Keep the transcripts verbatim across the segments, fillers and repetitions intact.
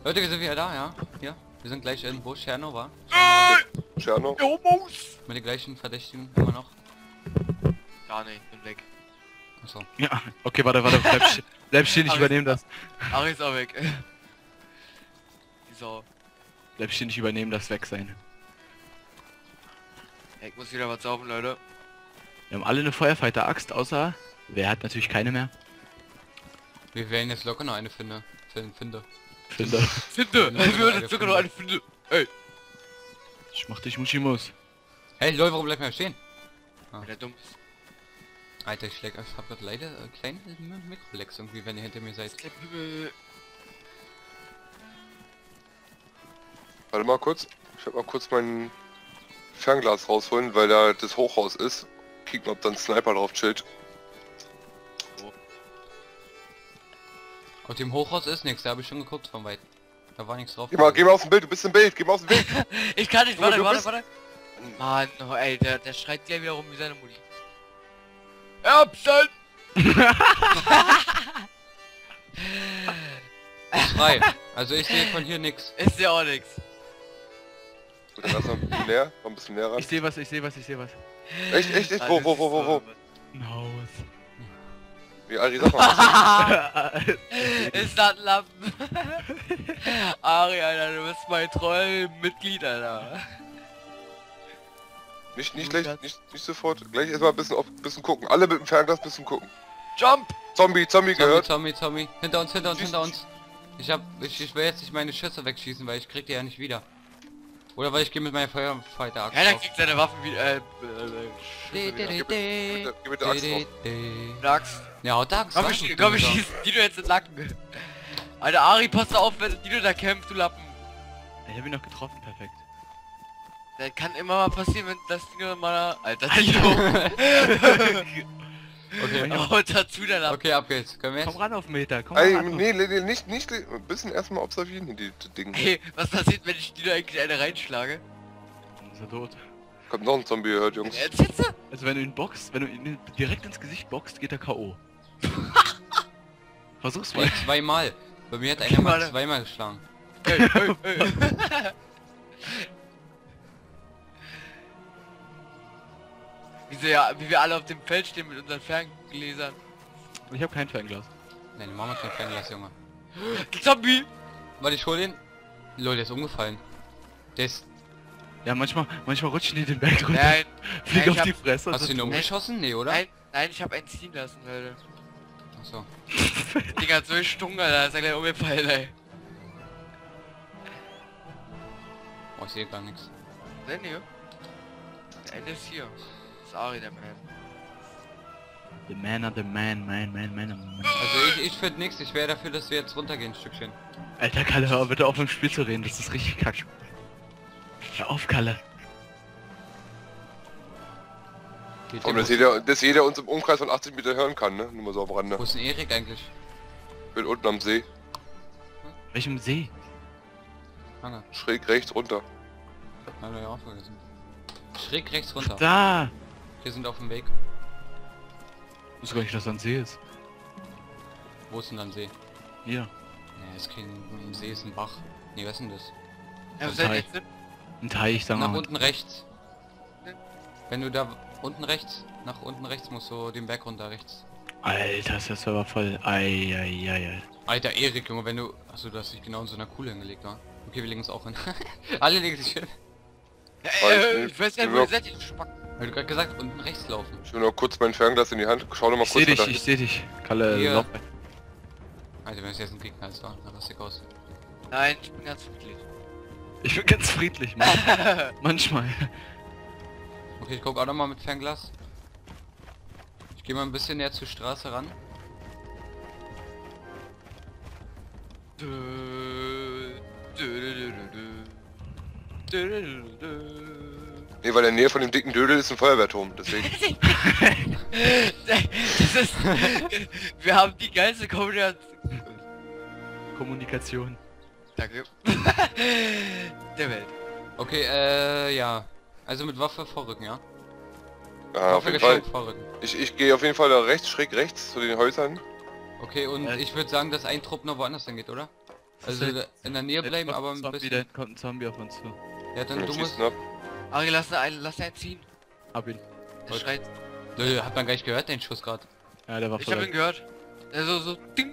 Leute, wir sind wieder da, ja? Hier. Wir sind gleich in wo? Tscherno, war? Tscherno? Mit den gleichen Verdächtigen immer noch. Ja, nee, bin weg. Achso. Ja, okay, warte, warte, bleib, st bleib stehen, ich Ari- übernehme das. Ari ist auch weg. Die Sau. Bleib stehen, ich übernehme das Weg sein. Ich muss wieder was saufen, Leute. Wir haben alle eine Feuerfighter-Axt, außer... Wer hat natürlich keine mehr? Wir werden jetzt locker noch eine finde. Finde. finde. Finde. Finde! Wir würden jetzt sogar noch eine Finde. Ey! Ich mach dich Muschimus. Hey Leute, warum bleibt mir stehen? Wenn der dumm ist. Alter, ich schläg, ich hab grad leider äh, kleine Mikrolex irgendwie, wenn ihr hinter mir seid. Warte mal kurz. Ich werde mal kurz mein Fernglas rausholen, weil da das Hochhaus ist. Kicken, ob da ein Sniper drauf chillt. Auf dem Hochhaus ist nichts, da habe ich schon geguckt von weit. Da war nichts drauf. Geh mal, geh mal aus dem Bild, du bist im Bild, geh mal aus dem Bild. Ich kann nicht, Aber warte, du warte, bist- warte. Mann, oh, ey, der, der schreit gleich wieder rum wie seine Mutti. Erbsen! Ist frei. Also ich sehe von hier nichts. Ist ja auch nix. Gut, dann lass mal ein bisschen näher, mal ein bisschen näher ran. Ich sehe was, ich sehe was, ich sehe was. Echt, echt, echt? Wo, wo, wo, wo, wo? Ein Haus. Wie, Ari, sag mal. Ist das ein Lappen? Ari, Alter, du bist mein Troll-Mitglied, Alter. Nicht, nicht gleich, nicht, nicht sofort. Gleich erstmal ein bisschen, auf, bisschen gucken. Alle mit dem Fernglas ein bisschen gucken. Jump! Zombie, Zombie Zombie, gehört. Zombie, Zombie. Hinter uns, hinter uns, Schieß- hinter uns. Ich hab, ich, ich will jetzt nicht meine Schüsse wegschießen, weil ich krieg die ja nicht wieder. Oder weil ich gehe mit meiner Feuerfighter Ja, der kriegt seine Waffen wieder, äh, äh, Di, di, di, Gib di. bitte, gib bitte Axt Di, drauf. di, di. mit Axt. Ja, haut Axt. Komm, was? ich, komm, ich schieß Dino jetzt in den Nacken. Alter, Ari, pass auf, wenn Dino da kämpft, du Lappen. Ich hab ihn noch getroffen, perfekt. Das kann immer mal passieren, wenn das Dino mal... Alter, Dino! Okay, Oh, dazu der Lappen. okay, ab geht's. Können wir Komm jetzt? ran auf den Meter, komm Ey, ran. nee, nee, nee, nicht, nicht, ein bisschen erstmal observieren hier die, die Dinge. Hey, was passiert, wenn ich Dino eigentlich eine reinschlage? Ist er tot. Kommt noch ein Zombie gehört, Jungs. Jetzt jetzt? Also wenn du ihn boxt, wenn du ihn direkt ins Gesicht boxt, geht er K O Versuch's mal. Nee, zweimal. Bei mir hat Okay, einer mal warte. zweimal geschlagen. Hey, hey, hey. Wie, so, ja, wie wir alle auf dem Feld stehen mit unseren Ferngläsern. Ich habe kein Fernglas. Nein, die Mama kein Fernglas, Junge. Zombie! Warte, ich hol den. Lol, der ist umgefallen. Der ist... Ja, manchmal, manchmal rutschen die den Berg runter. Nein, Flieg nein, auf ich die hab- Fresse. Hast du ihn umgeschossen? Nee, oder? nein, nein, ich habe einen ziehen lassen, Leute. Achso. Digga, so stunk, Alter, ist er gleich umgefallen, ey. Oh, ich sehe gar nichts. Nein, nee. Der Ende ist hier. Das ist Ari, der Man. The man are the man, man, man, man, man. Also ich, ich finde nichts. Ich wäre dafür, dass wir jetzt runtergehen, ein Stückchen. Alter, Kalle, hör bitte auf im Spiel zu reden, das ist richtig kack. Hör auf, Kalle. Geht Und der dass jeder, dass jeder uns im Umkreis von achtzig Meter hören kann, ne? Nur mal so am Rande. Wo ist denn Erik eigentlich? Ich bin unten am See. Welchem See? Lange. Schräg rechts runter. Haben wir ja auch vergessen. Schräg rechts runter. Da! Wir sind auf dem Weg. Ich wusste gar nicht, dass da ein See ist. Wo ist denn dann See? Hier. Nee, ist kein ein See, ist ein Bach. Nee, was ist denn das? Ja, was Das seid ihr heißt- jetzt denn? Ein Teich, sagen wir Nach mal. unten rechts. Wenn du da unten rechts, nach unten rechts musst du den Berg runter rechts. Alter, ist der Server voll. Ei, ei, ei, ei. Alter Erik, Junge, wenn du... Achso, du hast dich genau in so einer Kuhle hingelegt, wa? Okay, wir legen uns auch hin. Alle legen sich hin. Ja, Weiß äh, nicht. ich weiß gar nicht, wo ihr seid, ihr Spack. Weil du gerade gesagt, unten rechts laufen. Ich will noch kurz mein Fernglas in die Hand. Schau noch mal Ich kurz, seh was dich, da ich ist. seh dich. Kalle, Hier. lauf. Alter, wenn es jetzt ein Gegner ist, da, dann rastig aus. Nein, ich bin ganz friedlich. Ich bin ganz friedlich, Mann. Manchmal. Okay, ich guck auch noch mal mit Fernglas. Ich gehe mal ein bisschen näher zur Straße ran. Dö, dö, dö, dö, dö. Dö, dö, dö, dö. Nee, weil in der Nähe von dem dicken Dödel ist ein Feuerwehrturm, deswegen. Das ist... Wir haben die geilste Kombination... Kommunikation. Danke. Der Welt. Okay, äh, ja. Also mit Waffe vorrücken, ja? Ja, auf Waffe jeden Fall. geschenkt vorrücken. Ich, ich gehe auf jeden Fall da rechts, schräg rechts zu den Häusern. Okay, und Ja. ich würde sagen, dass ein Trupp noch woanders dann geht, oder? Also in der Nähe bleiben, aber ein Zombie, bisschen. da kommt ein Zombie auf uns zu. Ja, dann Ja, du schieß musst... ihn ab. Ari, lass einen, lass einen ziehen. Hab ihn. Der Gut. schreit. Nö, hat man gar nicht gehört, den Schuss gerade. Ja, der war Ich hab ihn voll. gehört. Also so ding.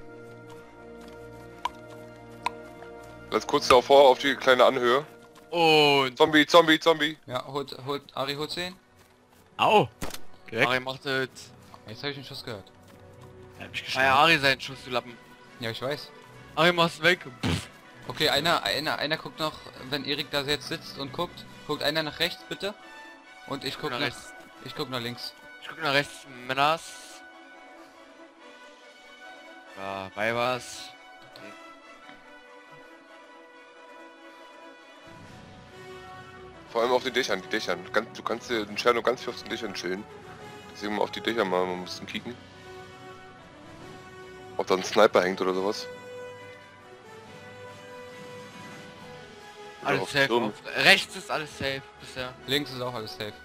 Lass kurz davor auf die kleine Anhöhe. Und Zombie, Zombie, Zombie. Ja, holt, holt, Ari, holt sie ihn. Au! Geh weg. Ari macht jetzt. Jetzt habe ich einen Schuss gehört. Er hat mich Ah geschlagen. ja, Ari seinen Schuss, du Lappen. Ja, ich weiß. Ari macht's weg. Pff. Okay, einer, einer, einer guckt noch, wenn Erik da jetzt sitzt und guckt, guckt einer nach rechts bitte. Und ich guck nach nach, rechts. ich guck nach links. Ich guck nach rechts, Männers. Ja, bei was? Vor allem auf den Dächern, die Dächern. Ganz, du kannst dir den Scherno ganz viel auf den Dächern chillen. Deswegen mal auf die Dächer mal ein bisschen kicken. Ob da ein Sniper hängt oder sowas. Oder Alles auf safe. Türmen. Auf, rechts ist alles safe bisher. Links ist auch alles safe.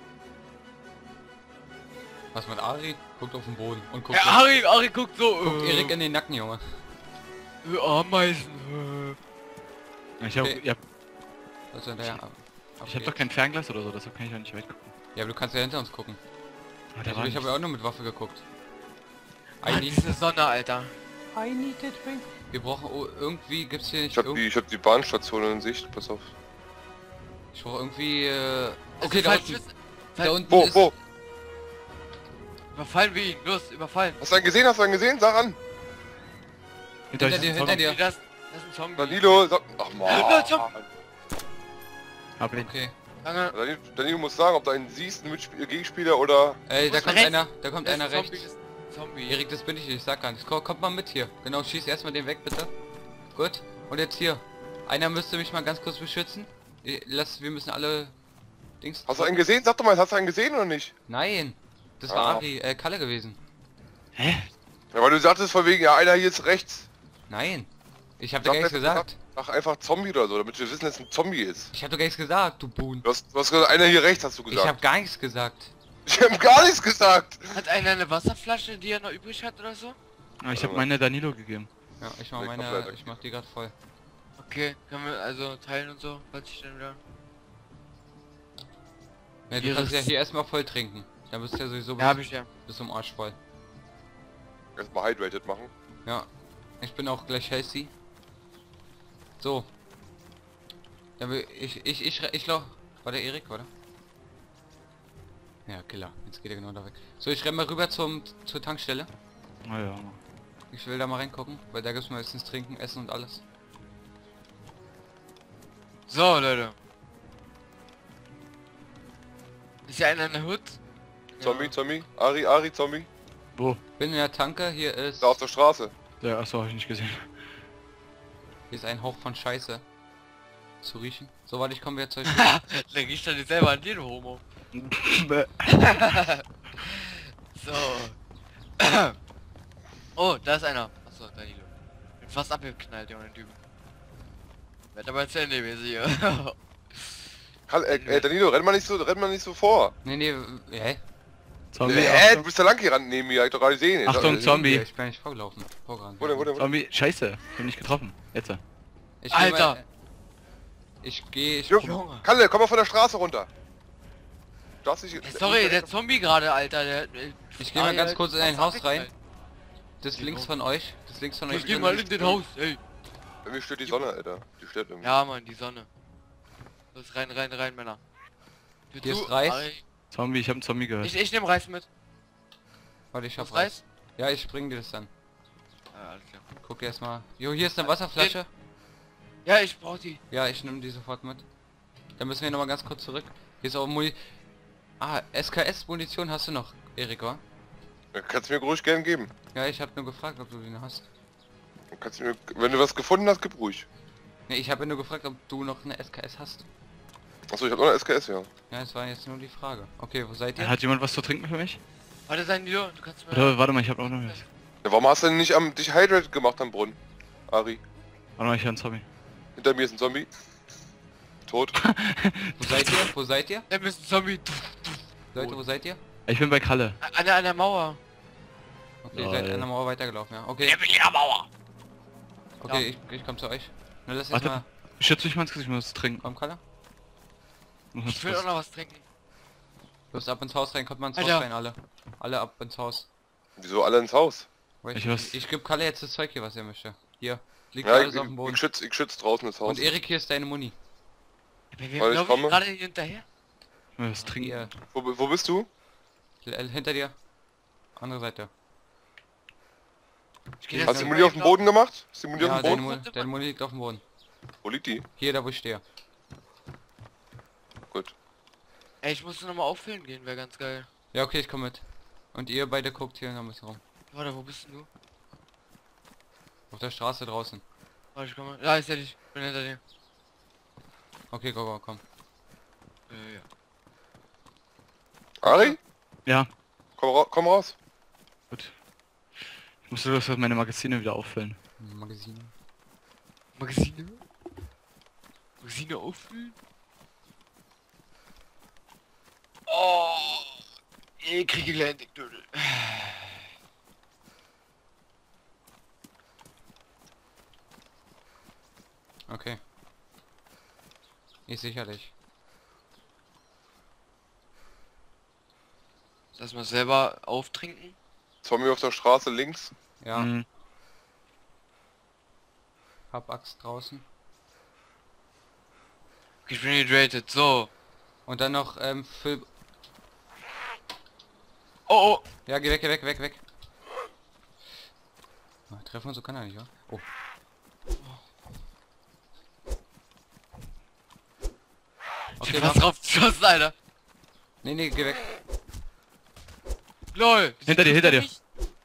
Was mit Ari? Guckt auf den Boden und guckt, Ja, Ari, Ari guckt so. guckt äh, Erik in den Nacken, Junge. äh, Ameisen. Ich hab, Okay. ja, Also hinterher. ab- ich hab ab doch kein Fernglas oder so, deshalb kann ich auch nicht weit gucken. Ja, aber du kannst ja hinter uns gucken. Ah, der Also war ich habe ja auch nur mit Waffe geguckt. I Mann, need, diese Sonne, Alter. I need it, baby. Wir brauchen oh, irgendwie gibt's hier nicht Ich hab irgend- die, ich hab die Bahnstation in Sicht, pass auf. Ich brauche irgendwie äh, Also, okay, da falls unten, wir- da falls- unten Wo, ist wo? Überfallen wir ihn. Los, überfallen. Hast du einen gesehen? Hast du einen gesehen? Sag an! Hinter, Hinter euch dir, ist ein hinter Zombie. dir. Das, das ist ein Zombie. Danilo, sag... Ach Ja, Zombie. man! Hab ihn. Okay. Lange. Danilo, Danilo muss sagen, ob du einen siehst, einen Mitspiel Gegenspieler oder... Ey, da Muss kommt rechts. einer, da kommt Das ist einer ein Zombie, rechts. das ist ein Zombie. Erik, das bin ich nicht, ich sag gar nichts. Komm, kommt mal mit hier. Genau, schieß erstmal den weg, bitte. Gut. Und jetzt hier. Einer müsste mich mal ganz kurz beschützen. Eh, Lass, wir müssen alle Dings. Hast du einen gesehen? Sag doch mal, hast du einen gesehen oder nicht? Nein. Das war Ah. Ari, äh, Kalle gewesen. Hä? Ja, weil du sagtest von wegen, ja, einer hier ist rechts. Nein. Ich hab dir gar Sag nichts einfach- gesagt. Sag einfach Zombie oder so, damit wir wissen, dass es ein Zombie ist. Ich hab dir gar nichts gesagt, du Boon. Du hast, du hast gesagt, einer hier rechts, hast du Ich gesagt. hab gar nichts gesagt. Ich hab gar nichts gesagt! Hat einer eine Wasserflasche, die er noch übrig hat oder so? Ah, ich hab meine Danilo gegeben. Ja, ich mach Nee, meine, komplett. ich mach die gerade voll. Okay, können wir also teilen und so, falls ich dann wieder... Ja, du Hier kannst ja ist- hier erstmal voll trinken. Dann bist du ja sowieso Ja, hab ich ja. bis zum Arsch voll. Erstmal hydrated machen. Ja. Ich bin auch gleich healthy. So. Dann will ich, ich, ich, ich, ich lau- War der Erik, oder? Ja, Killer. Jetzt geht er genau da weg. So, ich renne mal rüber zum, zur Tankstelle. Ah ja. Ich will da mal reingucken, weil da gibt's meistens Trinken, Essen und alles. So, Leute. Ist ja einer in der Hut? Zombie, Zombie, Ari, Ari, Zombie. Wo? Bin in der Tanke, hier ist, Da auf der Straße. Ja, achso, hab ich nicht gesehen. hier ist ein Hauch von Scheiße zu riechen. So, warte, ich komme wieder zu euch. Dann riecht er nicht selber an dir, du Homo. So. Oh, da ist einer. Achso, Danilo. Bin fast abgeknallt, Junge, Typ. Werd aber jetzt Handy mäßig hier. Kann, äh, äh, Danilo, renn mal nicht so, renn mal nicht so vor. nee, nee, hä? Zombie, Hä, du Achtung, bist da lang gerannt neben mir, hab ich doch gerade gesehen. Achtung, Ich, Zombie. Ich bin nicht vorgelaufen. Vorgerannt. Wo denn, wo denn, wo denn? Zombie, scheiße, ich hab nicht getroffen. Jetzt. Ich geh Alter. Mal, ich gehe, ich Jo, Junge. Kalle, komm mal von der Straße runter. Du darfst nicht... Sorry, der Zombie gerade, Alter, der... Ich geh mal ganz kurz in ein fast Haus rein. abgeknallt. Das links von euch. Das links von euch. Ich geh drin mal ist- in den Haus, ey. Irgendwie stört die Sonne, Alter. Die stört irgendwie. Ja, Mann, die Sonne. Los, rein, rein, rein, Männer. Für Hier du, ist Reis. Ari. Zombie, ich hab einen Zombie gehört. Ich, ich nehm Reis mit. Warte, ich hab Hast Reis. Reis? Ja, ich bring dir das dann. Ja, alles klar. Guck erst mal. Jo, hier ist eine Wasserflasche. Ja, ich brauch die. Ja, ich nehme die sofort mit. Dann müssen wir noch mal ganz kurz zurück. Hier ist auch Muni... Ah, S K S-Munition hast du noch, Erik, wa? Ja, kannst du mir ruhig gern geben. Ja, ich habe nur gefragt, ob du den hast. Kannst du mir, wenn du was gefunden hast, gib ruhig. Ne, ich habe nur gefragt, ob du noch eine S K S hast. Achso, ich hab noch eine S K S, ja. Ja, das war jetzt nur die Frage. Okay, wo seid ihr? Hat jemand was zu trinken für mich? Warte, sein Video, du kannst mir... Oder warte mal, ich hab auch noch was. Ja, warum hast du denn nicht am, dich hydrated gemacht am Brunnen? Ari. Warte mal, ich höre einen Zombie. Hinter mir ist ein Zombie. Tot. Wo seid ihr? Wo seid ihr? Der ist ein Zombie. Leute, wo seid ihr? Ich bin bei Kalle. An der, an der Mauer. Okay, ihr seid Lol. an der Mauer weitergelaufen, ja. Okay. will ja Mauer. Okay, Ja. ich, ich komm zu euch. Na, lass Warte. erstmal. Ich schütze mich mal ins Gesicht, ich muss was trinken. Komm, Kalle. Muss Ich will auch noch was trinken. Los, ab ins Haus rein, kommt mal ins Alter. Haus rein, alle. Alle ab ins Haus. Wieso alle ins Haus? Weil Ich Ich, weiß- ich, ich gebe Kalle jetzt das Zeug hier, was er möchte. Hier. Liegt Ja, alles ich, auf dem Boden. ich, schütze ich schütz draußen das Haus. Und Erik, hier ist deine Muni. Wir Weil ich laufen komme. gerade hier hinterher. Ich muss was trinken. Hier. Wo, wo bist du? L- Hinter dir. Andere Seite. Ich geh Hast jetzt Hast du die mal Muni auf dem laufen. Boden gemacht? Ist die Muni auf Ja, dem deine Boden? Muni, deine Muni liegt auf dem Boden. Wo liegt die? Hier, da wo ich stehe. Gut. Ey, ich muss noch mal auffüllen gehen, wäre ganz geil. Ja, okay, ich komme mit. Und ihr beide guckt hier noch ein bisschen rum. Warte, wo bist denn du? Auf der Straße draußen. Warte, ich komme. Ja, ich seh dich. Ich bin hinter dir. Okay, go, go, komm. Äh, ja. Ari? Ja, Komm, ra komm raus. gut. Ich muss bloß meine Magazine wieder auffüllen. Magazin. Magazine? Magazine auffüllen? Oh! Ich kriege gleich einen Dickdödel. Okay. Ich sicherlich. Lass mal selber auftrinken. Zombie auf der Straße links. Ja, Mhm. hab Axt draußen. Okay, ich bin hydrated. So. Und dann noch, ähm, Füll... Oh, oh. Ja, geh weg, geh weg, weg, weg. Ah, treffen und so kann er nicht, ja? Oh. Ich Okay, bin mach. fast drauf geschossen, Alter. Nee, nee, geh weg. LOL. Hinter dir, hinter dir. Mich?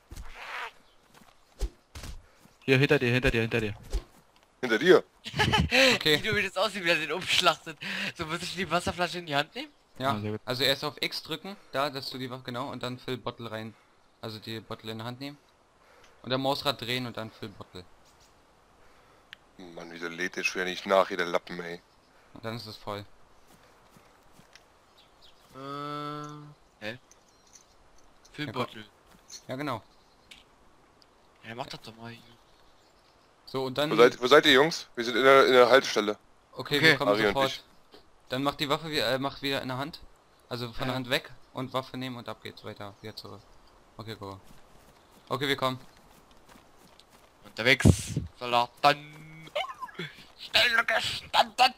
Hier, hinter dir, hinter dir, hinter dir. Hinter dir. Okay, Wie du, wie das aussieht, wie er den umschlachtet. So, muss ich die Wasserflasche in die Hand nehmen? ja. Ah, sehr gut. Also erst auf X drücken, da, dass du die Waffe, genau, und dann Fill Bottle rein. Also die Bottle in die Hand nehmen. Und dann Mausrad drehen und dann Fill Bottle. Mann, wieso lädt der schwer nicht nach, hier der Lappen, ey. Und dann ist es voll. Äh. Hä? Filmbottle. Ja, genau. Ja, mach das doch mal hier. So, und dann... Wo seid, wo seid ihr, Jungs? Wir sind in der, in der Haltestelle. Okay, Okay. wir kommen Ari und sofort. ich. Dann macht die Waffe wieder, äh, macht wieder in der Hand. Also von Ja. der Hand weg und Waffe nehmen und ab geht's weiter, wieder zurück. Okay, go. Okay, wir kommen. Unterwegs. Soldaten. Schnell gestanden.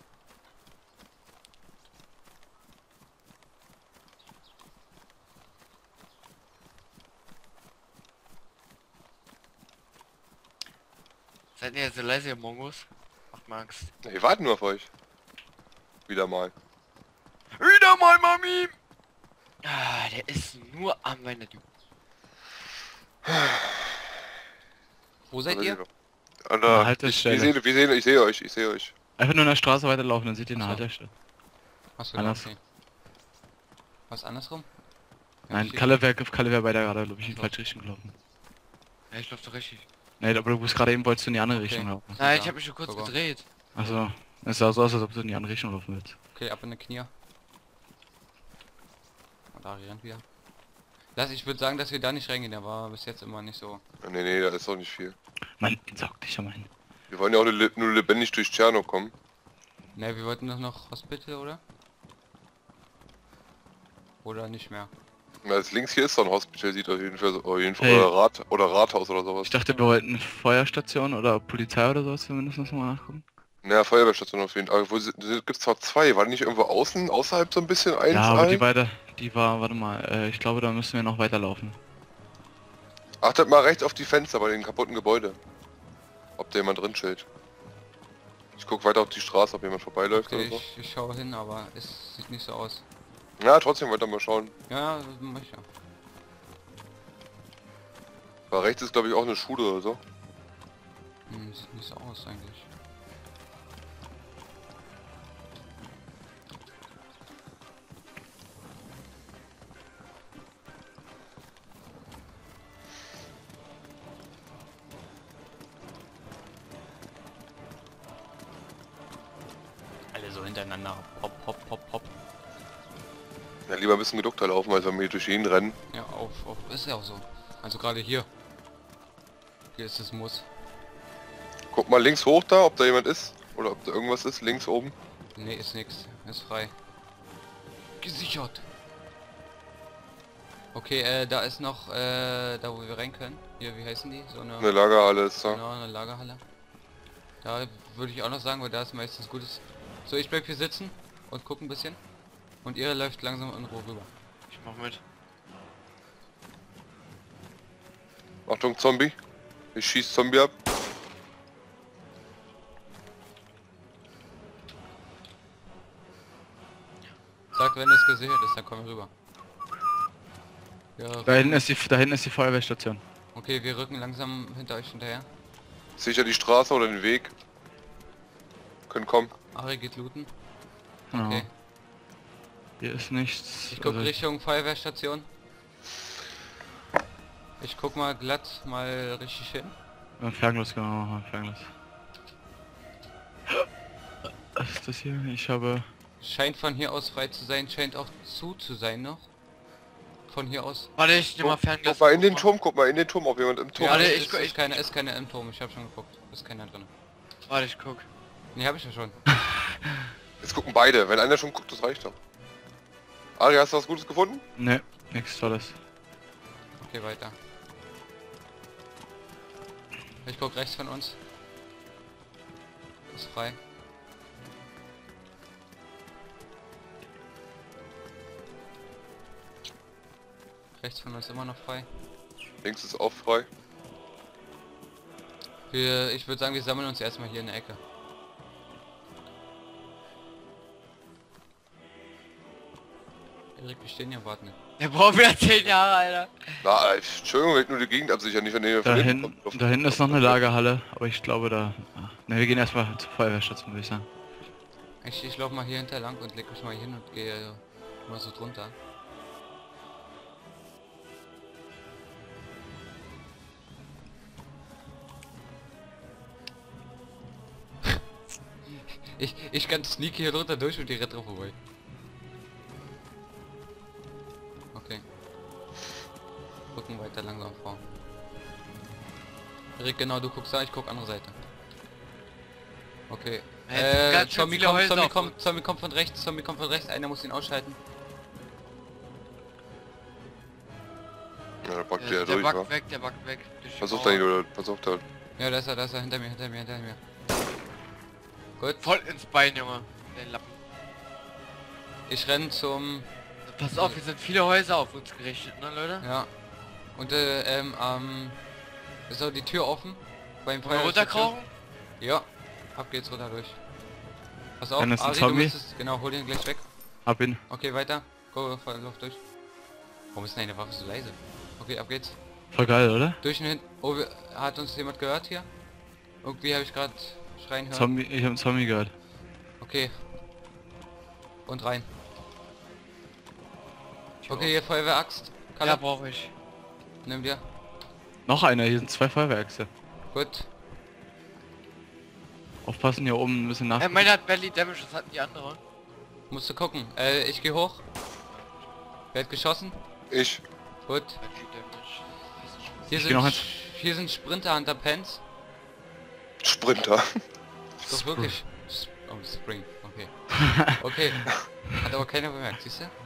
Seid ihr jetzt so leise, ihr Mongos? Macht mir Angst. Wir warten nur auf euch. Wieder mal. Wieder mal, Mami! Ah, der ist nur an meiner Tür. Wo seid ihr? An An der der, ich, Haltestelle. wir sehen, wir sehen, ich sehe euch, ich sehe euch. Einfach nur in der Straße weiterlaufen, dann seht ihr eine Ach so. Haltestelle. Achso, ja, Anders. okay. Was andersrum? Ja, Nein, ich- Kalle wäre Kalle wär weiter gerade, glaube ich, in die So. falsche Richtung gelaufen. Ja, ich lauf doch richtig. Nee, aber du bist gerade eben, wolltest du in die andere Okay. Richtung laufen. Nein, Ja, ich habe mich schon kurz sogar. gedreht. Also, es sah so aus, als ob du in die andere Richtung laufen willst. Okay, ab in die Knie. Und Ari rennt wieder. Lass, ich würde sagen, dass wir da nicht reingehen, der war bis jetzt immer nicht so. Nee, nee, da ist doch nicht viel. Mann, saug dich am ein. Wir wollen ja auch nur, le- nur lebendig durch Tscherno kommen. Ne, wir wollten doch noch Hospital, oder? Oder nicht mehr? Na, das links hier ist doch ein Hospital, sieht auf jeden Fall, so- auf jeden Fall Hey. oder, Rat, oder Rathaus oder sowas. Ich dachte, wir wollten Feuerstation oder Polizei oder sowas zumindest mal nachgucken. Naja, Feuerwehrstation auf jeden Fall. Aber wo sind, gibt's zwar zwei, war nicht irgendwo außen, außerhalb so ein bisschen eins? Ja, aber die ein? beide, die war, warte mal, äh, ich glaube, da müssen wir noch weiterlaufen. Achtet mal rechts auf die Fenster bei den kaputten Gebäude. Ob da jemand drin steht. Ich guck weiter auf die Straße, ob jemand vorbeiläuft Okay, oder so. ich, ich schaue hin, aber es sieht nicht so aus. Ja, trotzdem weiter mal schauen. Ja, das mach ich ja. Weil rechts ist glaube ich auch eine Schule oder so. Hm, sieht nicht so aus eigentlich. Alle so hintereinander. Hopp, hopp, hopp, hopp. Ja, lieber ein bisschen geduckter laufen, als wenn wir hier durch ihn rennen. Ja, auf, auf. Ist ja auch so. Also gerade hier. Hier ist es Muss. Guck mal links hoch da, ob da jemand ist. Oder ob da irgendwas ist, links oben. Nee, ist nix. Ist frei. Gesichert. Okay, äh, da ist noch, äh, da wo wir rein können. Hier, wie heißen die? So eine, Eine Lagerhalle ist da. genau, eine Lagerhalle. Da würde ich auch noch sagen, weil da ist meistens gutes. So, ich bleib hier sitzen und guck ein bisschen. Und ihr läuft langsam in Ruhe rüber. Ich mach mit. Achtung, Zombie. Ich schieß Zombie ab. Sagt, wenn es gesichert ist, dann kommen wir rüber. Ja, Da hinten ist die, da hinten ist die Feuerwehrstation. okay, wir rücken langsam hinter euch hinterher. Sicher die Straße oder den Weg. Können kommen. Ari geht looten. Genau. Okay. Hier ist nichts. Ich guck also- Richtung Feuerwehrstation. Ich guck mal glatt mal richtig hin. Ja, Fernglas, genau, Fernglas. Was ist das hier? Ich habe... Scheint von hier aus frei zu sein, scheint auch zu zu sein noch. Von hier aus. Warte, ich nehm mal Guck, Fernglas. guck mal in den Turm, guck mal in den Turm, ob jemand im Turm Ja, Warte, ist. ist, ich- ist, ich- ist keine, ist keine im Turm, ich habe schon geguckt. Ist keiner drin. Warte, ich guck. Ne, habe ich ja schon. Jetzt gucken beide. Wenn einer schon guckt, das reicht doch. Ari, hast du was Gutes gefunden? Ne, nichts Tolles. Okay, weiter. Ich guck rechts von uns. Ist frei. Rechts von uns immer noch frei. Links ist auch frei. Wir, ich würde sagen, wir sammeln uns erstmal hier in der Ecke. Erik, wir stehen hier, warten. Der braucht wieder zehn Jahre, Alter. Na, ich- Entschuldigung, ich will nur die Gegend absichern, nicht wenn ihr Da, von hin, hinten kommt. da hinten ist noch eine Lagerhalle, aber ich glaube da... Ne, wir gehen erstmal zur Feuerwehrstation, würde ich sagen. Ich, ich laufe mal hier hinter lang und leg mich mal hier hin und gehe mal so drunter. Ich, ich kann sneaky hier drunter durch und die Retro vorbei. Okay. Gucken weiter langsam vor. Erik, genau, du guckst da, ich guck andere Seite. Okay. Ja, jetzt sind Äh, ganz schön Zombie viele kommt, Häuser Zombie auf kommt, uns. Zombie kommt von rechts, Zombie kommt von rechts, einer muss ihn ausschalten. Ja, da packt Der, der, der durch, wa? backt weg, der backt weg. Durch die Versucht Mauer. er ihn oder versucht er. Ja, da ist er, da ist er, hinter mir, hinter mir, hinter mir. Gut, Voll ins Bein, Junge. Den Lappen. ich renn zum... Pass auf, hier sind viele Häuser auf uns gerichtet, ne, Leute? Ja. Und äh, ähm, ähm... ist auch die Tür offen? Beim Wollen wir Feuerwehrsstation? runterkrauchen? Ja. Ab geht's runter durch. Pass auf, Dann ist ein Ari, du Zombie. müsstest... Genau, hol ihn gleich weg. Hab ihn. Okay, weiter. Go, voll Luft durch. Warum ist denn deine Waffe so leise? Okay, ab geht's. Voll geil, oder? Durch den Hin... Oh, wir, hat uns jemand gehört hier? Irgendwie habe ich gerade schreien hören. Zombie, ich hab einen Zombie gehört. Okay. Und rein. Okay, hier Feuerwehraxt. Ja, Kalle, brauche ich. nimm dir. Noch einer, hier sind zwei Feuerwerkse. Gut. Aufpassen, hier oben ein bisschen nach. Äh, meiner hat Belly Damage, was hatten die andere? Musst du gucken. Äh, ich gehe hoch. Wer hat geschossen? Ich. Gut. Belly Damage. Hier Ich sind, geh noch ins- Sch- hier sind Sprinter Hunter Pants. Sprinter. Doch wirklich. S- Oh, Spring. Okay. Okay. Hat aber keiner bemerkt, siehst du?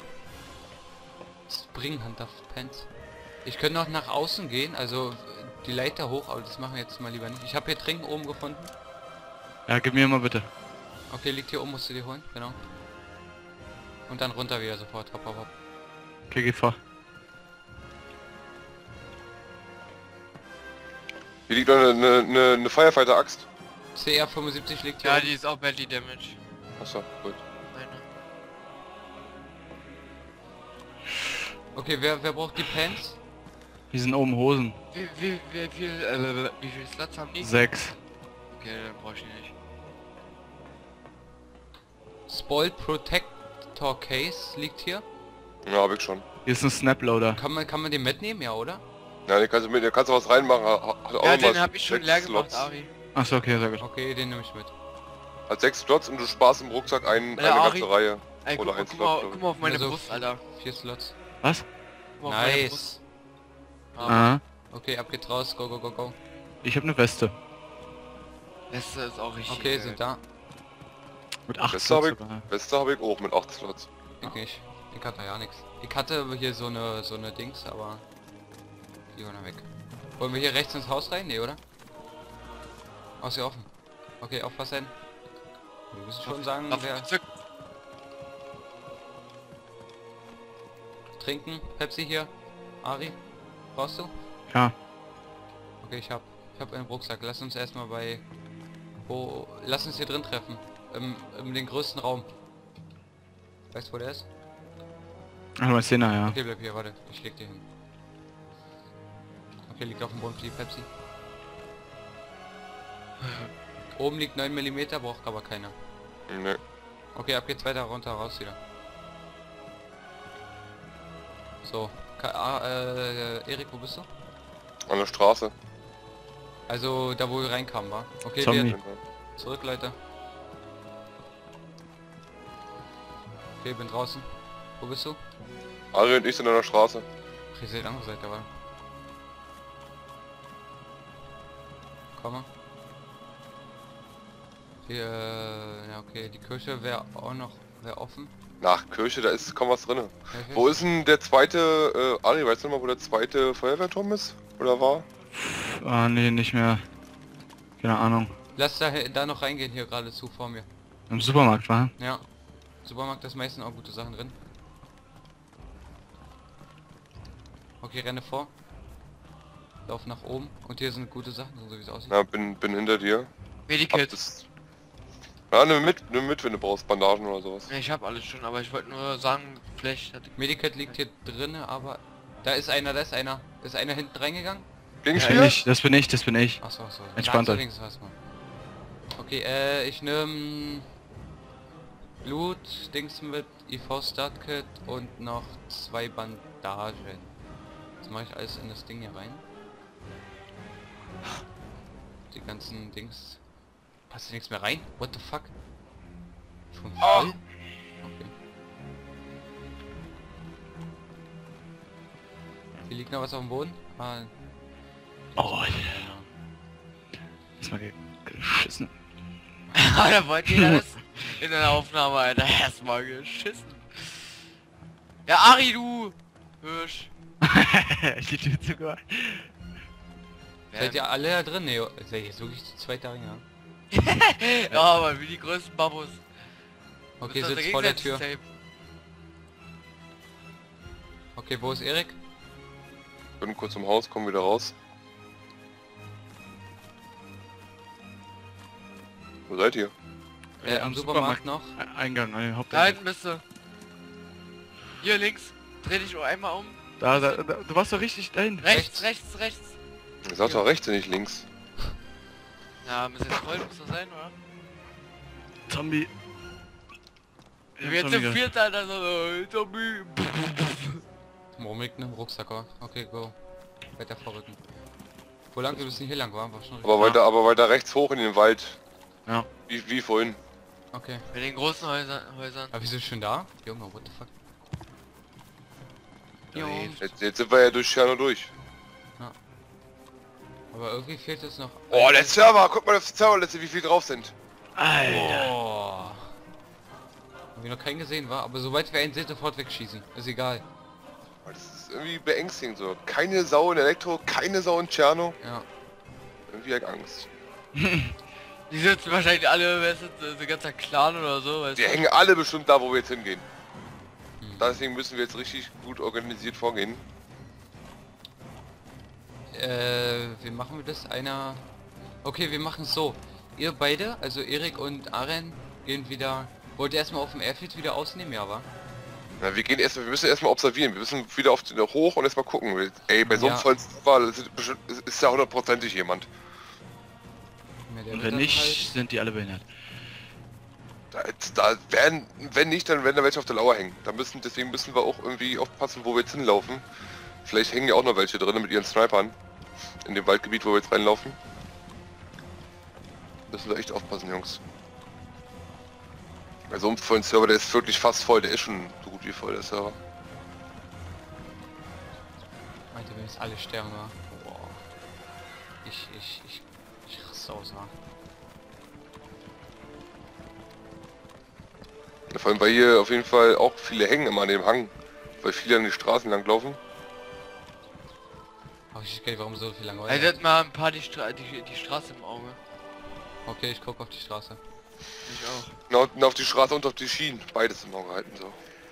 Spring Hunter Pants. Ich könnte noch nach außen gehen, also die Leiter hoch, aber das machen wir jetzt mal lieber nicht. Ich habe hier Trinken oben gefunden. Ja, gib mir mal bitte. Okay, liegt hier oben, musst du dir holen, genau. Und dann runter wieder sofort. Hopp, hopp, hopp. Okay, geh vor. Hier liegt noch eine, eine, eine, eine Firefighter-Axt. C R fünfundsiebzig liegt hier Ja, oben. die ist auch Belly Damage. Achso, gut. Meine. Okay, wer, wer braucht die Pants? Hier sind oben Hosen. Wie, wie, wie, viel, äh, wie viel Slots haben die? Sechs. Okay, dann brauche ich die nicht. Spoiled Protector Case liegt hier. Ja, hab ich schon. Hier ist ein Snaploader. Kann man, kann man den mitnehmen, ja, oder? Ja, den kannst du mit, da kannst du was reinmachen. Hat hat auch Ja, nochmal den hab ich schon sechs leer gemacht, Slots. Ari. Achso, okay, sehr gut. Okay, den nehme ich mit. Hat sechs Slots und du sparst im Rucksack ein, Ja, eine Ari. ganze Reihe. Ey, guck, Oder mal, ein guck, Slot, mal, glaub ich. guck mal auf meine Also Brust, Alter. Vier Slots. Was? Guck mal auf meine Nice. Brust. Ah. Aha. Okay, ab geht's raus. Go, go, go, go. Ich habe eine Weste. Weste ist auch richtig. Okay, geil. sind da. Mit acht Weste habe Slots ich, sogar. Weste hab ich auch mit acht Slots. Ich nicht. Ich hatte ja nichts. Ich hatte hier so eine so eine Dings, aber die waren weg. Wollen wir hier rechts ins Haus rein? Nee, oder? Oh, ist hier offen. Okay, aufpassen. Wir müssen schon sagen, Auf- wer zück. trinken. Pepsi hier. Ari, brauchst du? Ja. Okay, ich hab ich hab einen Rucksack. Lass uns erstmal bei wo lass uns hier drin treffen. Im, im den größten Raum. Weißt du, wo der ist? Ach, du meinst den da, ja. Okay, bleib hier, warte. Ich leg dir hin. Okay, liegt auf dem Boden für die Pepsi. Oben liegt neun Millimeter, braucht aber keiner. Ne. Okay, ab geht's weiter runter, raus wieder. So, Ka ah, äh, Erik, wo bist du? An der Straße. Also, da wo wir reinkamen, war. Okay, Zombie. wir zurück, Leute. Okay, bin draußen. Wo bist du? Ari und ich sind an der Straße. Ach, ihr seid andere Seite, warte. Komme. Hier, äh, ja okay, die Kirche wäre auch noch, wäre offen. Nach Kirche, da ist kaum was drin. Okay. Wo ist denn der zweite, äh, Ari, weißt du noch mal, wo der zweite Feuerwehrturm ist? Oder war? Ah, nee, nicht mehr. Keine Ahnung. Lass da, da noch reingehen, hier geradezu vor mir. Im Supermarkt war. Ja. Supermarkt, da ist meistens auch gute Sachen drin. Okay, renne vor. Lauf nach oben. Und hier sind gute Sachen, so wie es aussieht. Ja, bin, bin hinter dir. Hab Medikit. das... Ja, nimm mit, nimm mit, wenn du brauchst, Bandagen oder sowas. Ja, ich habe alles schon, aber ich wollte nur sagen, vielleicht hat Medicat liegt hier drinne, aber... Da ist einer, da ist einer. Da ist einer hinten reingegangen. Ging's Ja, mir? ich, das bin ich, das bin ich. Achso, achso. Entspannt Da euch. links was mal. Okay, äh, ich nehme Blut, Dings mit I V Start Kit und noch zwei Bandagen. Das mache ich alles in das Ding hier rein. Die ganzen Dings. Passt hier nichts mehr rein? What the fuck? Schon voll? Okay. Hier liegt noch was auf dem Boden. Ah, Oh, ja. Ist mal ge geschissen. da wollte jeder das in der Aufnahme, Alter, erstmal geschissen. Ja, Ari, du Hirsch. Ich liebe die sogar. seid ihr alle da drin? Nee, seid ihr jetzt wirklich zu zweit da, ja? Ja, aber wie die größten Babos. Okay, Müsst ihr sitzt vor der gegenseitig Tür. safe. Okay, wo ist Erik? Bin kurz im Haus, komm wieder raus. Wo seid ihr? Äh, am Supermarkt noch? E- Eingang, an den Da Haupteingang. hinten bist du. Hier links. Dreh dich nur einmal um. Da, da, da, du warst doch richtig dahin. Rechts, rechts, rechts. Ihr sagt doch rechts und nicht links. Ja, müssen jetzt voll muss das sein, oder? Zombie. Wir jetzt Zombie im gehabt. vierten Alter so, äh, Zombie. Warum liegt ein Rucksack, oh? Okay, go. Weiter vorrücken. Wo lang? Du bist nicht hier lang, war? War schon richtig. Aber weiter, aber weiter rechts hoch in den Wald. Ja. Wie, wie vorhin. Okay. Mit den großen Häusern. Häusern. Aber wieso schon da? Junge, what the fuck? Jo. Jetzt, jetzt sind wir ja durch Tscherno durch. Aber irgendwie fehlt es noch. Oh, der Server! Guck mal auf den Server, letzte, wie viel drauf sind. Alter. Oh. Hab ich noch keinen gesehen, war. Aber sobald wir einen sehen, sofort wegschießen. Ist egal. Das ist irgendwie beängstigend so. Keine Sau in Elektro, keine Sau in Tscherno. Ja. Irgendwie hat Angst. Die sitzen wahrscheinlich alle, wer ist das, so ganzer Clan oder so, weißt Die du? hängen alle bestimmt da, wo wir jetzt hingehen. Hm. Deswegen müssen wir jetzt richtig gut organisiert vorgehen. Äh, wie machen wir das? Einer... Okay, wir machen es so. Ihr beide, also Erik und Aren, gehen wieder... Wollt ihr erstmal auf dem Airfield wieder ausnehmen, ja, wa? Na, wir gehen erstmal, wir müssen erstmal observieren. Wir müssen wieder auf den hoch und erstmal gucken. Ey, bei so einem Ja. vollen Server ist, bestimmt- ist ja hundertprozentig jemand. Ja, der Und wird wenn dann nicht, sind die alle behindert. Da, da werden, wenn nicht, dann werden da welche auf der Lauer hängen. Da müssen, deswegen müssen wir auch irgendwie aufpassen, wo wir jetzt hinlaufen. Vielleicht hängen ja auch noch welche drin mit ihren Snipern. In dem Waldgebiet, wo wir jetzt reinlaufen. Müssen wir echt aufpassen, Jungs. Bei so einem vollen Server, der ist wirklich fast voll. Der ist schon so gut wie voll, der Server. Halt... Meinte, wenn jetzt alle sterben, wa? Boah. Ich, ich, ich... Ich raste aus, wa? Vor allem, weil hier auf jeden Fall auch viele hängen immer an dem Hang. Weil viele an die Straßen lang laufen. Ach, ich weiß gar nicht, warum so viel lange Er hat mal ein paar die, Stra die, die Straße im Auge. Okay, ich gucke auf die Straße. Ich auch. Na, unten auf die Straße und auf die Schienen. Beides im Auge halten so.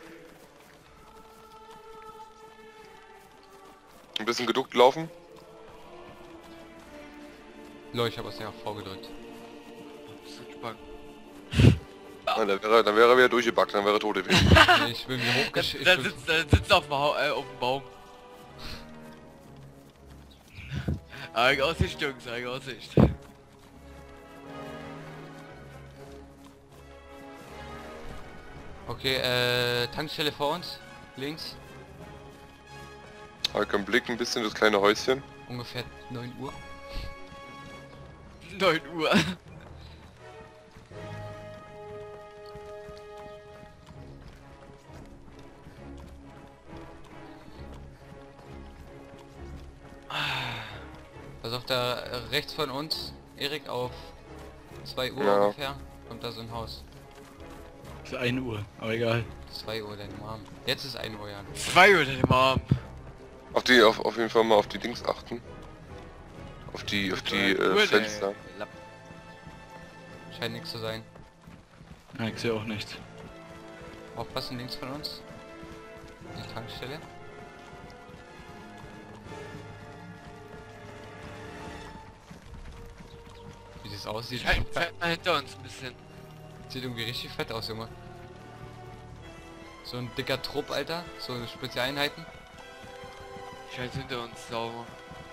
Ein bisschen geduckt laufen. Lol, ich habe es ja auf V gedrückt. Das ist spannend. Ja, dann wäre dann wäre er wieder durchgebackt, dann wäre er tot gewesen. Nee, ich bin mir hochgesch... ich Da bin- sitzt, da sitzt auf dem, Hau äh, auf dem Baum. Eigen Aussicht, Jungs, eigen Aussicht. Okay, äh, Tankstelle vor uns. Links. Halt im Blick ein bisschen das kleine Häuschen. Ungefähr neun Uhr. neun Uhr. Pass auf, da äh, rechts von uns, Erik, auf zwei Uhr Ja. ungefähr, kommt da so ein Haus. Ist eine Uhr, aber egal. zwei Uhr, deine Mom. Jetzt ist ein Uhr, ja. zwei Uhr im Arm. Auf die, auf, auf jeden Fall mal auf die Dings achten. Auf die, auf die äh, Fenster. Scheint nichts zu sein. Ja, ich sehe auch nichts. Aufpassen links von uns. Die Tankstelle. Wie das aussieht. Fährt fährt mal hinter uns ein bisschen. Sieht irgendwie richtig fett aus, Junge. So ein dicker Trupp, Alter. So Spezialeinheiten. Scheiß hinter uns, sauber.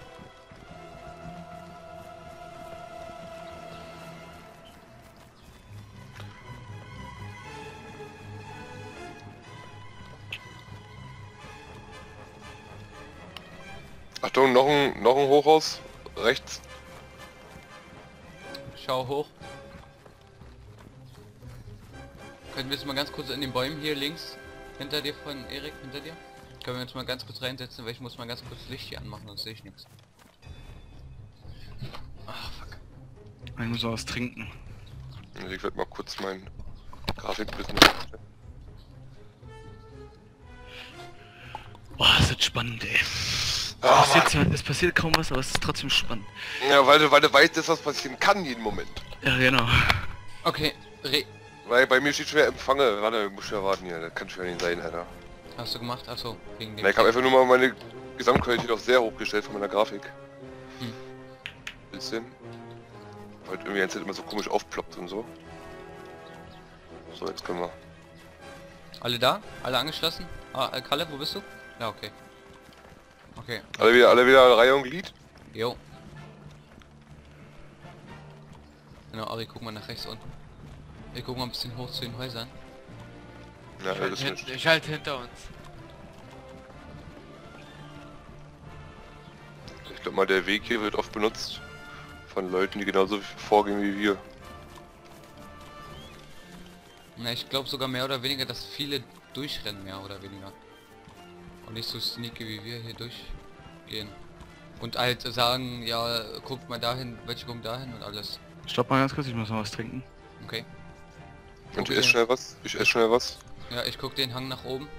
Achtung, noch ein, noch ein Hochhaus. Rechts. Schau hoch. Können wir jetzt mal ganz kurz in den Bäumen hier links, hinter dir von Erik, hinter dir? Können wir uns mal ganz kurz reinsetzen, weil ich muss mal ganz kurz Licht hier anmachen, sonst sehe ich nichts. Ach, fuck. Ich muss noch was trinken. Ich werde mal kurz meinen Grafik ein bisschen... Boah, ist das spannend, ey. Ah, Es passiert, zwar- es passiert kaum was, aber es ist trotzdem spannend. ja, weil du, weil du weißt, dass was passieren kann jeden Moment. Ja, genau. Okay, Re Weil bei mir steht schwer Empfange. Warte, ich muss schon warten hier. Das kann schwer nicht sein, Alter. hast du gemacht? Achso, wegen dem... Na, ich habe einfach nur mal meine Gesamtqualität auf sehr hochgestellt von meiner Grafik. Hm. Bisschen. Weil irgendwie jetzt immer so komisch aufploppt und so. So, jetzt können wir. Alle da? Alle angeschlossen? Ah, äh, Kalle, wo bist du? Ja, okay. Okay, Alle wieder, alle wieder Reihe und Glied? jo. Genau, Ari, guck mal nach rechts unten. Wir gucken mal ein bisschen hoch zu den Häusern. Ja, Ich das halt, ist hin, nicht. ich halt hinter uns. Ich glaube mal, der Weg hier wird oft benutzt von Leuten, die genauso vorgehen wie wir. Na, ich glaube sogar mehr oder weniger, dass viele durchrennen, mehr oder weniger. Und nicht so sneaky wie wir hier durchgehen. Und halt sagen, ja, guckt mal dahin, welche gucken dahin und alles. Stopp mal ganz kurz, ich muss noch was trinken. Okay. Und ich Okay. esse schnell was. Ich esse schnell was. Ja, ich guck den Hang nach oben.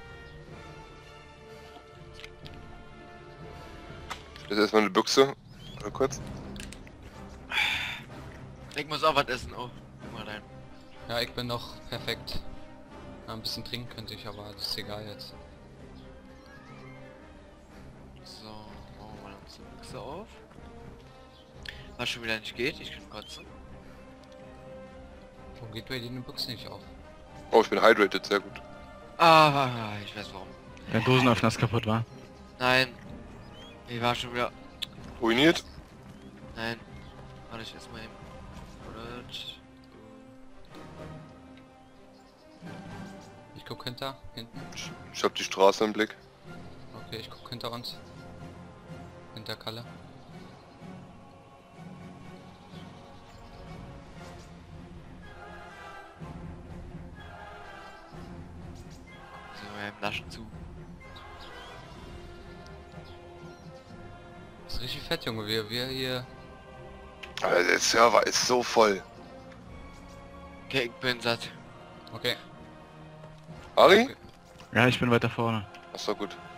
Jetzt erstmal eine Büchse. Mal kurz. Ich muss auch was essen, oh. Guck mal rein. Ja, ich bin noch perfekt. Ja, ein bisschen trinken könnte ich, aber das ist egal jetzt. So, machen wir mal unsere Büchse auf. Was schon wieder nicht geht, ich kann kotzen. Warum geht bei dir eine Büchse nicht auf? Oh, ich bin hydrated, sehr gut. Ah, ich weiß warum. Der Dosenöffner ist kaputt, war. Nein. Ich war schon wieder... Ruiniert. Nein. Warte, ich erstmal eben. Oder... Ich guck hinter, hinten. Ich, ich habe die Straße im Blick. Okay, ich guck hinter uns. Hinter Kalle. So, wir haben Naschen zu. Das ist richtig fett, Junge. Wir, wir hier... Aber der Server ist so voll. Okay, ich bin satt. Okay. Ari? Ja, ich bin weiter vorne. Achso, gut.